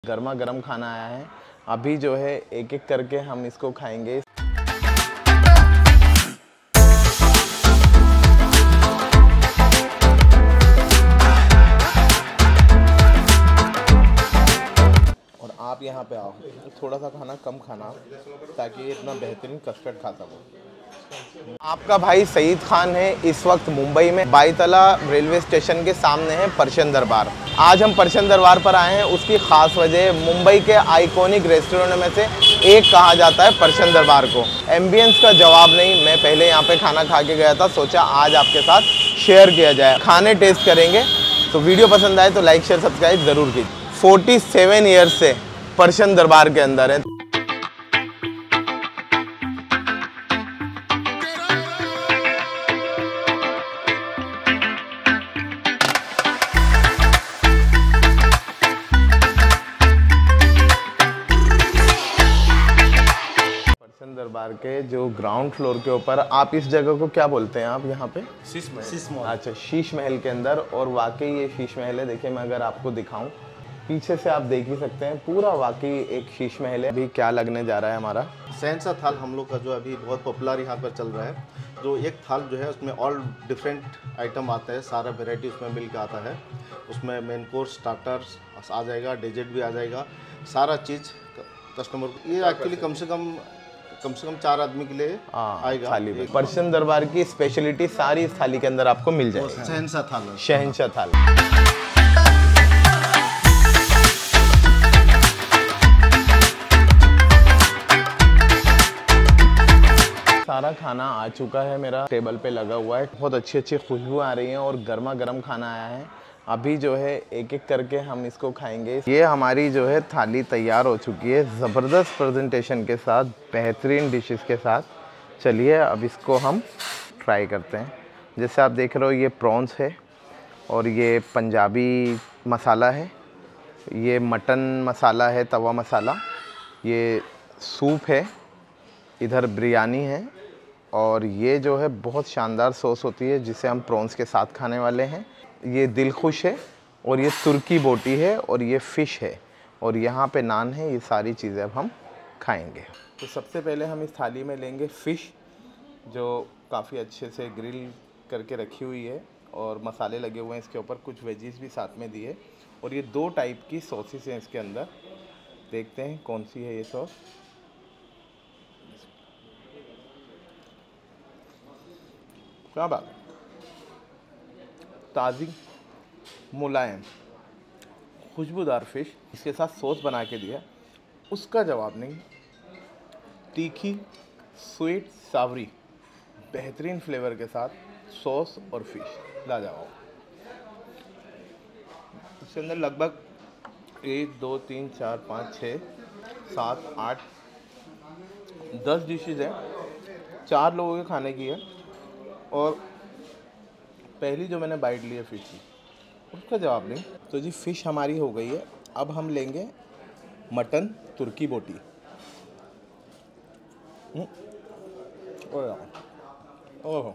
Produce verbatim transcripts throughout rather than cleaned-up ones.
गर्मा गर्म खाना आया है। अभी जो है एक एक करके हम इसको खाएंगे। और आप यहाँ पे आओ, थोड़ा सा खाना कम खाना ताकि इतना बेहतरीन कस्टर्ड खा सको। आपका भाई सईद खान है इस वक्त मुंबई में बाईतला रेलवे स्टेशन के सामने है परशन दरबार। आज हम परशन दरबार पर आए हैं, उसकी ख़ास वजह मुंबई के आइकॉनिक रेस्टोरेंट में से एक कहा जाता है परशन दरबार को। एम्बियंस का जवाब नहीं, मैं पहले यहाँ पे खाना खा के गया था, सोचा आज आपके साथ शेयर किया जाए। खाने टेस्ट करेंगे, तो वीडियो पसंद आए तो लाइक शेयर सब्सक्राइब ज़रूर कीजिए। फोर्टी सेवन ईयर्स से परशन दरबार के अंदर है। दरबार के जो ग्राउंड फ्लोर के ऊपर, आप इस जगह को क्या बोलते हैं आप यहाँ पे? शीश महल। अच्छा, शीश महल के अंदर। और वाकई ये शीश महल है। देखिए मैं अगर आपको दिखाऊं पीछे से आप देख ही सकते हैं, पूरा वाकई एक शीश महल है। अभी क्या लगने जा रहा है हमारा शहंशाह थाल हम लोग का जो अभी बहुत पॉपुलर यहाँ पर चल रहा है। जो एक थाल जो है उसमें ऑल डिफरेंट आइटम आता है, सारा वेराइटी उसमें मिल के आता है। उसमें मेन कोर्स, स्टार्टर्स आ जाएगा, डेजर्ट भी आ जाएगा, सारा चीज़ कस्टमर को। ये एक्चुअली कम से कम कम से कम चार आदमी के लिए आएगा थाली में। परशन दरबार की स्पेशलिटी सारी इस थाली के अंदर आपको मिल जाएगी। शहंशाह थाल शहंशाह थाल। सारा खाना आ चुका है, मेरा टेबल पे लगा हुआ है। बहुत अच्छी अच्छी खुशबू आ रही है और गर्मा गर्म खाना आया है। अभी जो है एक एक करके हम इसको खाएंगे। ये हमारी जो है थाली तैयार हो चुकी है, ज़बरदस्त प्रेजेंटेशन के साथ, बेहतरीन डिशेस के साथ। चलिए अब इसको हम ट्राई करते हैं। जैसे आप देख रहे हो ये प्रॉन्स है, और ये पंजाबी मसाला है, ये मटन मसाला है, तवा मसाला, ये सूप है, इधर बिरयानी है, और ये जो है बहुत शानदार सॉस होती है जिसे हम प्रॉन्स के साथ खाने वाले हैं। ये दिल खुश है, और ये तुर्की बोटी है, और ये फ़िश है, और यहाँ पे नान है। ये सारी चीज़ें अब हम खाएंगे। तो सबसे पहले हम इस थाली में लेंगे फ़िश, जो काफ़ी अच्छे से ग्रिल करके रखी हुई है और मसाले लगे हुए हैं इसके ऊपर, कुछ वेजीज भी साथ में दिए। और ये दो टाइप की सॉसेस हैं इसके अंदर। देखते हैं कौन सी है ये सॉस। क्या बात, ताज़ी मुलायम खुशबूदार फ़िश, इसके साथ सॉस बना के दिया, उसका जवाब नहीं। तीखी, स्वीट, सावरी, बेहतरीन फ्लेवर के साथ सॉस और फिश, लाजवाब। इसके अंदर लगभग एक दो तीन चार पाँच छः सात आठ दस डिशेज़ हैं, चार लोगों के खाने की है। और पहली जो मैंने बाइट ली है फ़िश की, उसका जवाब नहीं। तो जी फ़िश हमारी हो गई है। अब हम लेंगे मटन तुर्की बोटी। ओह,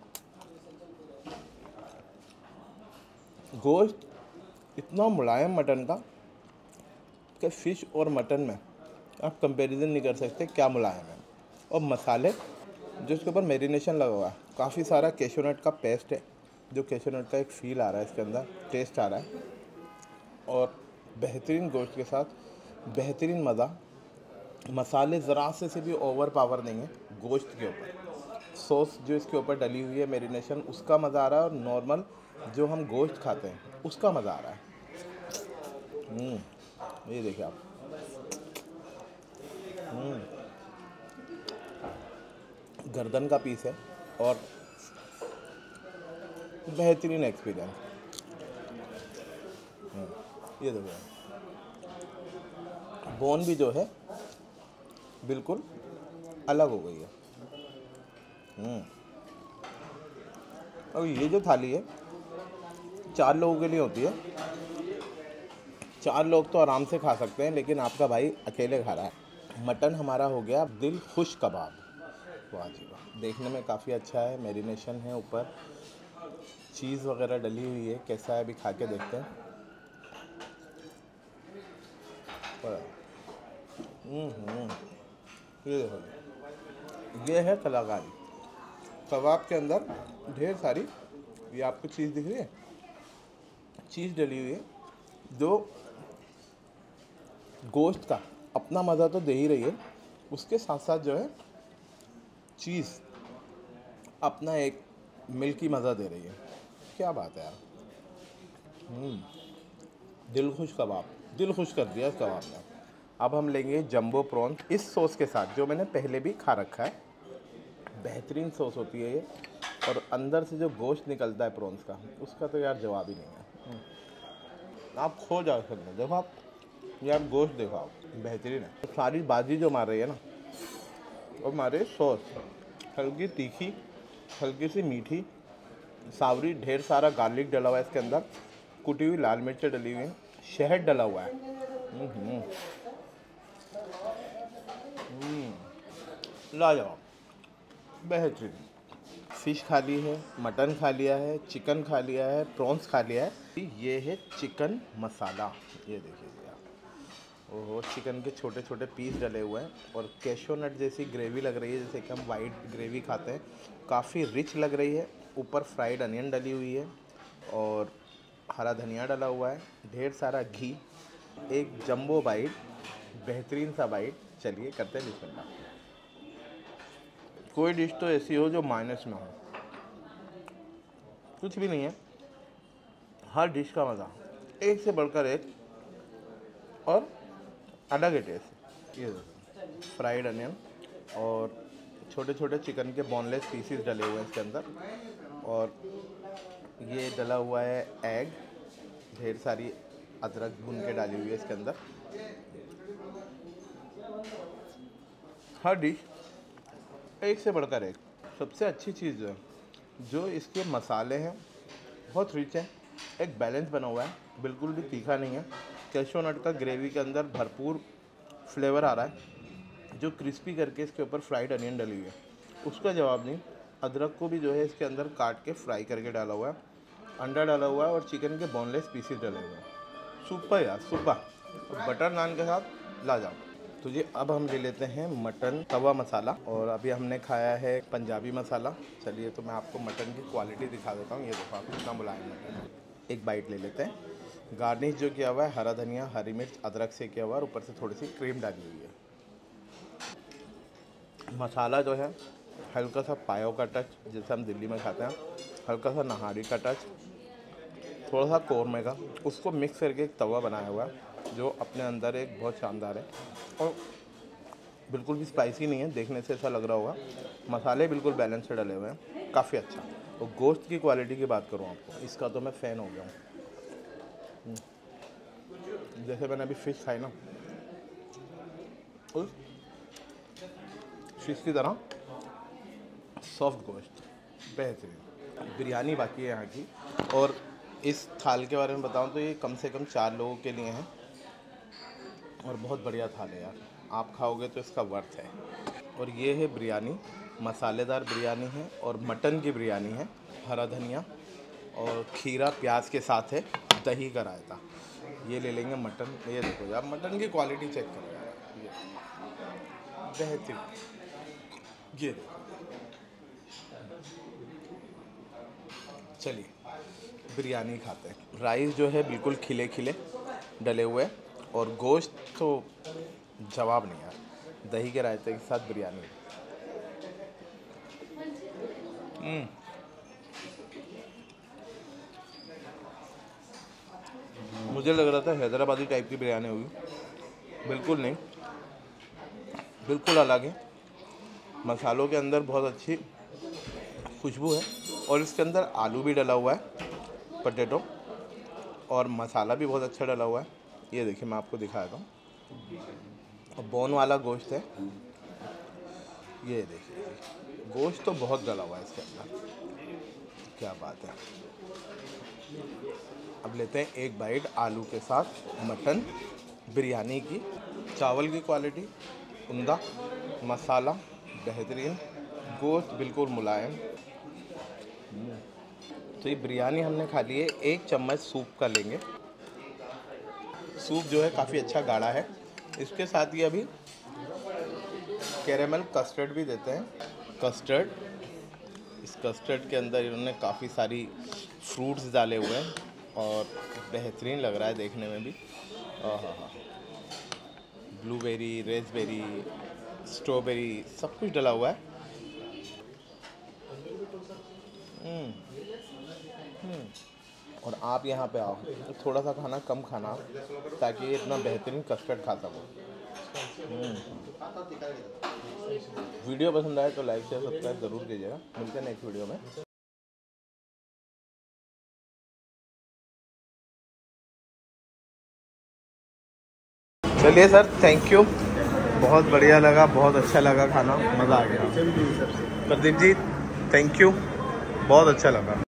गोश्त इतना मुलायम मटन का कि फ़िश और मटन में आप कंपैरिजन नहीं कर सकते क्या मुलायम है। और मसाले जो इसके ऊपर मैरिनेशन लगा हुआ है, काफ़ी सारा कैशू नट का पेस्ट है, जो कैशू नट का एक फ़ील आ रहा है इसके अंदर, टेस्ट आ रहा है। और बेहतरीन गोश्त के साथ बेहतरीन मज़ा। मसाले ज़रा से से भी ओवर पावर नहीं है गोश्त के ऊपर। सॉस जो इसके ऊपर डली हुई है, मैरिनेशन, उसका मज़ा आ रहा है। और नॉर्मल जो हम गोश्त खाते हैं उसका मज़ा आ रहा है। ये देखिए आप, गर्दन का पीस है और बेहतरीन एक्सपीरियंस। ये देखो, बोन भी जो है बिल्कुल अलग हो गई है। और ये जो थाली है चार लोगों के लिए होती है। चार लोग तो आराम से खा सकते हैं, लेकिन आपका भाई अकेले खा रहा है। मटन हमारा हो गया दिल खुश कबाब। वाह जी वाह, देखने में काफ़ी अच्छा है, मैरिनेशन है, ऊपर चीज़ वगैरह डली हुई है। कैसा है अभी खा के देखते हैं। हम्म, ये देखो, ये है कलाकारी। कबाब के अंदर ढेर सारी, ये आपको चीज़ दिख रही है, चीज़ डली हुई है, जो गोश्त का अपना मज़ा तो दे ही रही है, उसके साथ साथ जो है चीज़ अपना एक मिल्की मज़ा दे रही है। क्या बात है यार, हम्म, दिल खुश कबाब, दिल खुश कर दिया इस कबाब ने। अब हम लेंगे जंबो प्रॉन इस सॉस के साथ, जो मैंने पहले भी खा रखा है। बेहतरीन सॉस होती है ये, और अंदर से जो गोश्त निकलता है प्रॉन्स का, उसका तो यार जवाब ही नहीं है। आप खो जा सकते हैं जब आप ये आप गोश्त देखो, आप बेहतरीन है। तो सारी बाजी जो मार रही है ना, वो मारे सॉस, हल्की तीखी, हल्की सी मीठी, सावरी, ढेर सारा गार्लिक डला हुआ है इसके अंदर, कुटी हुई लाल मिर्चें डली हुई हैं, शहद डला हुआ है। हम्म, लाजवाब, बेहतरीन। फ़िश खा ली है, मटन खा लिया है, चिकन खा लिया है, प्रॉन्स खा लिया है। ये है चिकन मसाला, ये देखिए आप, ओहो, चिकन के छोटे छोटे पीस डले हुए हैं, और कैशो नट जैसी ग्रेवी लग रही है, जैसे कि हम वाइट ग्रेवी खाते हैं। काफ़ी रिच लग रही है। ऊपर फ्राइड अनियन डली हुई है, और हरा धनिया डला हुआ है, ढेर सारा घी, एक जंबो बाइट, बेहतरीन सा बाइट। चलिए करते हैं बिस्मिल्लाह। कोई डिश तो ऐसी हो जो माइनस में हो, कुछ भी नहीं है। हर डिश का मज़ा एक से बढ़कर एक, और अलग है टेस्ट। ये फ्राइड अनियन और छोटे छोटे चिकन के बोनलेस पीसीस डले हुए हैं इसके अंदर, और ये डला हुआ है एग, ढेर सारी अदरक भून के डाली हुई है इसके अंदर। हर डिश एक से बढ़कर एक। सबसे अच्छी चीज़ जो है, जो इसके मसाले हैं बहुत रिच है, एक बैलेंस बना हुआ है, बिल्कुल भी तीखा नहीं है। कैशो नट का ग्रेवी के अंदर भरपूर फ्लेवर आ रहा है, जो क्रिस्पी करके इसके ऊपर फ्राइड अनियन डली हुई है, उसका जवाब नहीं। अदरक को भी जो है इसके अंदर काट के फ्राई करके डाला हुआ है, अंडा डाला हुआ है, और चिकन के बोनलेस पीसेस डले हुए हैं। सुपर यार, सुपर। बटर नान के साथ लाजवाब। तो ये अब हम ले लेते हैं मटन तवा मसाला, और अभी हमने खाया है पंजाबी मसाला। चलिए तो मैं आपको मटन की क्वालिटी दिखा देता हूँ। ये देखो आप, कितना मुलायम मटन है। एक बाइट ले लेते हैं। गार्निश जो किया हुआ है, हरा धनिया, हरी मिर्च, अदरक से किया हुआ है, और ऊपर से थोड़ी सी क्रीम डाली हुई है। मसाला जो है हल्का सा पायो का टच, जैसे हम दिल्ली में खाते हैं, हल्का सा नहारी का टच, थोड़ा सा कौरमे का, उसको मिक्स करके एक तवा बनाया हुआ है, जो अपने अंदर एक बहुत शानदार है, और बिल्कुल भी स्पाइसी नहीं है। देखने से ऐसा लग रहा होगा, मसाले बिल्कुल बैलेंस से डले हुए हैं, काफ़ी अच्छा। और गोश्त की क्वालिटी की बात करूँ आपको, इसका तो मैं फ़ैन हो गया हूँ। जैसे मैंने अभी फ़िश खाई ना, उस फिश की तरह सॉफ्ट गोश्त, बेहतरीन। बिरयानी बाकी है यहाँ की, और इस थाल के बारे में बताऊँ तो ये कम से कम चार लोगों के लिए हैं, और बहुत बढ़िया थाल है यार, आप खाओगे तो इसका वर्थ है। और ये है बिरयानी, मसालेदार बिरयानी है, और मटन की बिरयानी है। हरा धनिया और खीरा प्याज के साथ है, दही का रायता। ये ले लेंगे मटन। ये देखो यार, मटन की क्वालिटी चेक करो यार, ये बेहतरीन। ये देखो, चलिए बिरयानी खाते हैं। राइस जो है बिल्कुल खिले खिले डले हुए, और गोश्त तो जवाब नहीं यार। दही के रायते के साथ बिरयानी। हम्म, मुझे लग रहा था हैदराबादी टाइप की बिरयानी होगी, बिल्कुल नहीं, बिल्कुल अलग है। मसालों के अंदर बहुत अच्छी खुशबू है, और इसके अंदर आलू भी डला हुआ है, पोटैटो, और मसाला भी बहुत अच्छा डला हुआ है। ये देखिए, मैं आपको दिखाता हूँ, और बोन वाला गोश्त है। ये देखिए, गोश्त तो बहुत डला हुआ है इसके अंदर, क्या बात है। अब लेते हैं एक बाइट आलू के साथ मटन बिरयानी की। चावल की क्वालिटी उम्दा, मसाला बेहतरीन, गोश्त बिल्कुल मुलायम। तो ये बिरयानी हमने खा ली है। एक चम्मच सूप का लेंगे। सूप जो है काफ़ी अच्छा गाढ़ा है, इसके साथ ही अभी कैरेमल कस्टर्ड भी देते हैं। कस्टर्ड, इस कस्टर्ड के अंदर इन्होंने काफ़ी सारी फ्रूट्स डाले हुए हैं और बेहतरीन लग रहा है देखने में भी। हाँ, ब्लूबेरी, रेसबेरी, स्ट्रॉबेरी, सब कुछ डला हुआ है। हम्म, हम्म। और आप यहाँ पे आओ तो थोड़ा सा खाना कम खाना ताकि ये इतना बेहतरीन कस्टर्ड खा सको। वीडियो पसंद आए तो लाइक शेयर सब्सक्राइब ज़रूर कीजिएगा। मिलते हैं नेक्स्ट वीडियो में। चलिए सर, थैंक यू, बहुत बढ़िया लगा, बहुत अच्छा लगा खाना, मज़ा आ गया। प्रदीप जी थैंक यू, बहुत अच्छा लगा।